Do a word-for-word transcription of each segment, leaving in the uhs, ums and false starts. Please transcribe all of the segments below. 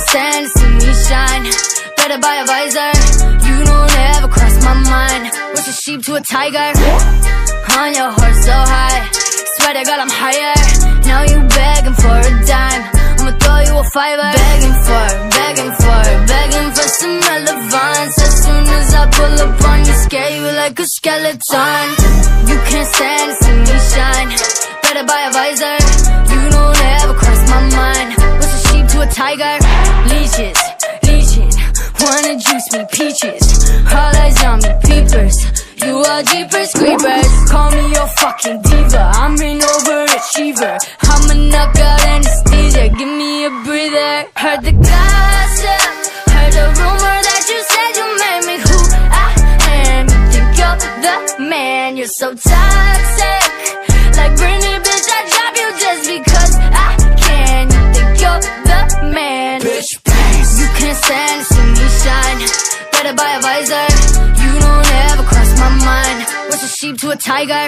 stand to see me shine. Better buy a visor, you don't ever cross my mind. What's a sheep to a tiger? On your horse so high, swear to God I'm higher. Now you begging for a dime, I'ma throw you a fiver. Begging for, begging for, begging for some relevance. As soon as I pull up on you, scare you like a skeleton. You can't stand to see me shine. Better buy a visor, you don't ever cross my mind. What's a sheep to a tiger? Leashes, leashing, wanna juice me peaches. All eyes on me, peepers, you are jeepers creepers. Call me your fucking diva, I'm an overachiever. I'm a knockout anesthesia, give me a breather. Heard the gossip, heard the rumor that you said you made me who I am. You think you're the man, you're so toxic. Like Britney, bitch, I drop you just because I can. You think you're the man, Bitch, please. you can't stand to see me shine. Better buy a visor, you don't ever cross my mind. What's a sheep to a tiger?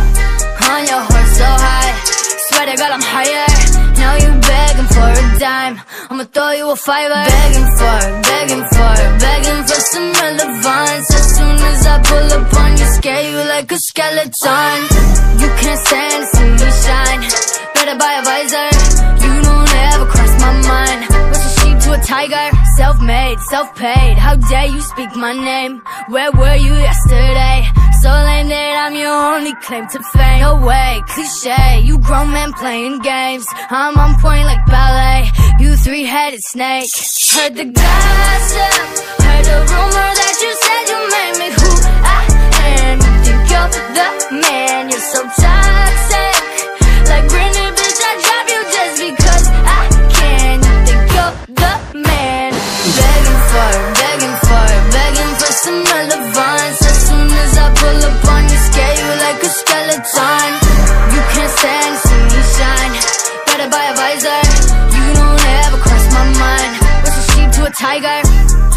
On your horse so high, swear to God I'm higher. Now you begging for a dime, I'ma throw you a fiver. Begging for, begging for, begging for some relevance. As soon as I pull up on you, scare you like a skeleton. You can't stand to see me shine. Better buy a visor, you don't ever cross my mind. What's a sheep to a tiger? Self-made, self-paid, how dare you speak my name? Where were you yesterday? So lame that I'm your only claim to fame. No way, cliche, you grown men playing games. I'm on point like ballet, you three-headed snake. Heard the gossip, heard the rumor that you said you made me who I am. You think you're the man, you're so toxic. Like Britney, bitch, I drop you just because I can. You think you're the man. Begging for, begging for, begging for some relevance. As soon as I pull up on you, scare you like a skeleton. You can't stand to see me shine. Better buy a visor, you don't ever cross my mind. What's a sheep to a tiger?